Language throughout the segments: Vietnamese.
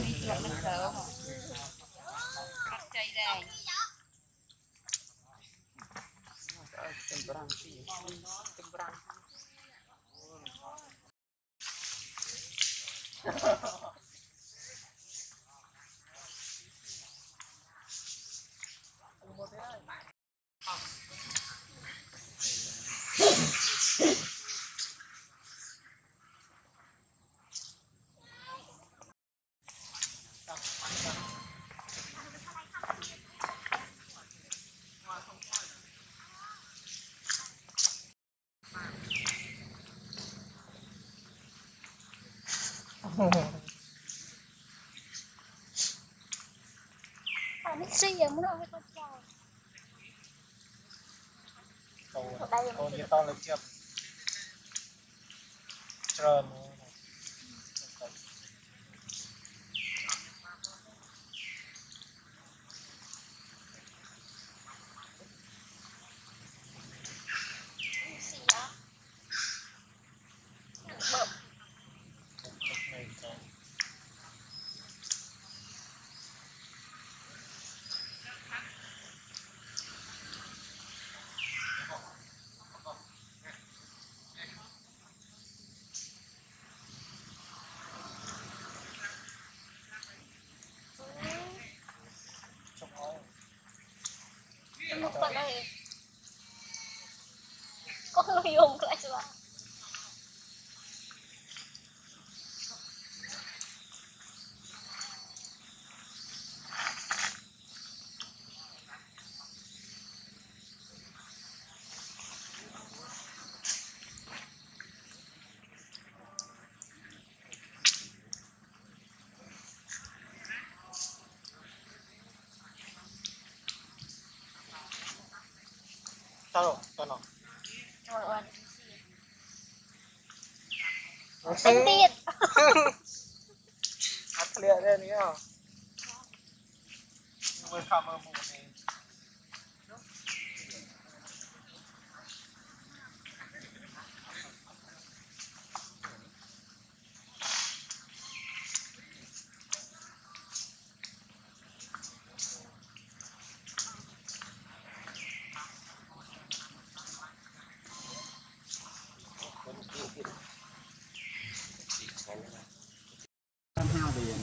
đi lượm lên cờ mà bắt chay đây Xí giờ muốn ăn con trâu. Còn như to lên chậm trơn Một con này. Con nó dùng lại rồi. sao rồi Rồi rồi. tính Tiền. ăn lẹ đây nữa hả mới tham ở một này hao tiền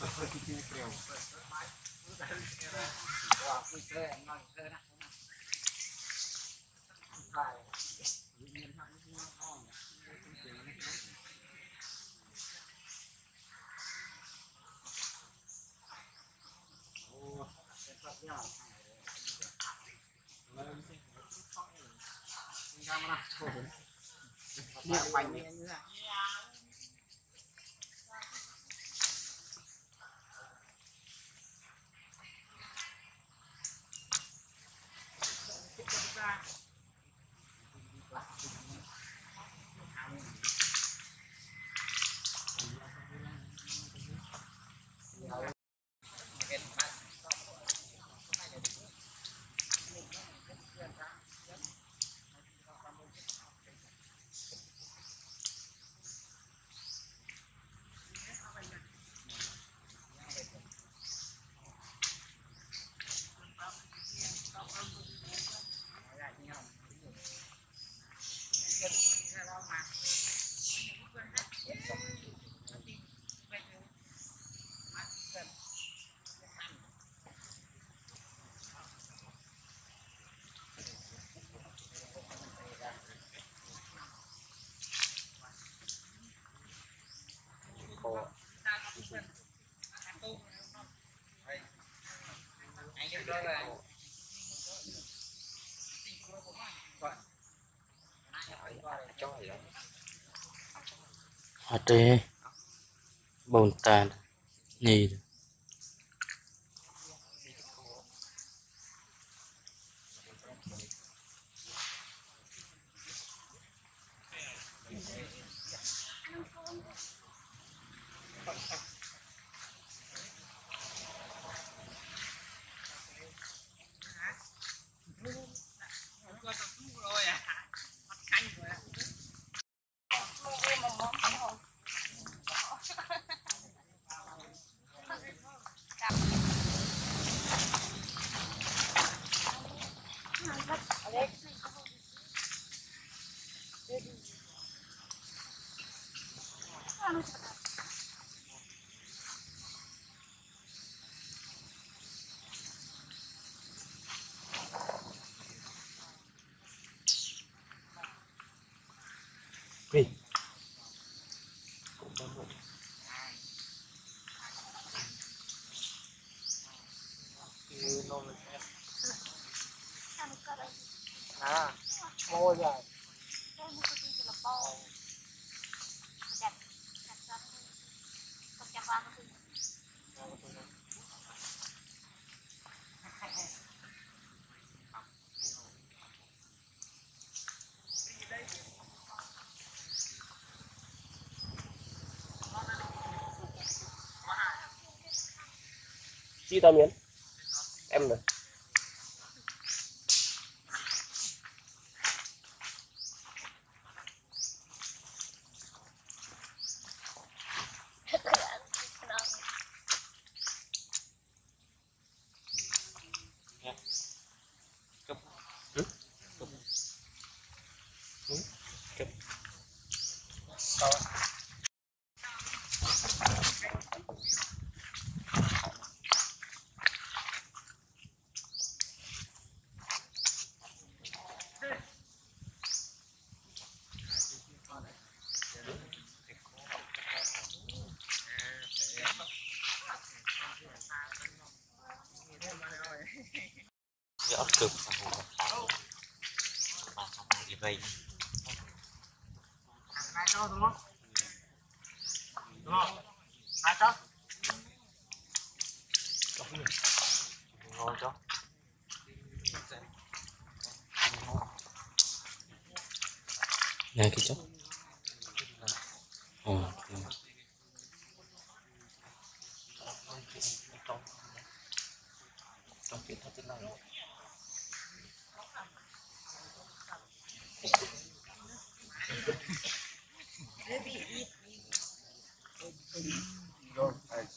Ate bồn tàn nhì ăn cái đấy à mua rồi đây một cái gì là bao chặt chặt ra không chặt vào cái gì chi tao miến em rồi cái ớt cực đi vay nãy cho đúng không nãy cho ngon cho này cái chốc trong chuyện thật này rồi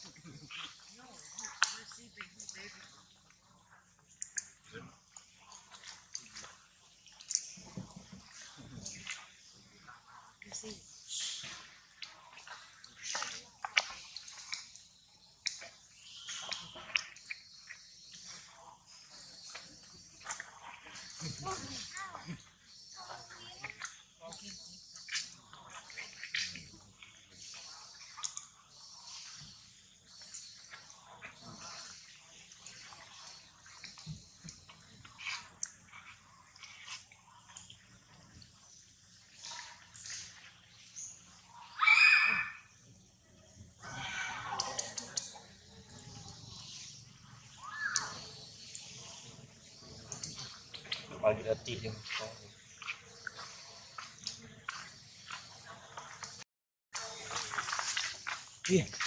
bao nhiêu là tiền nhưng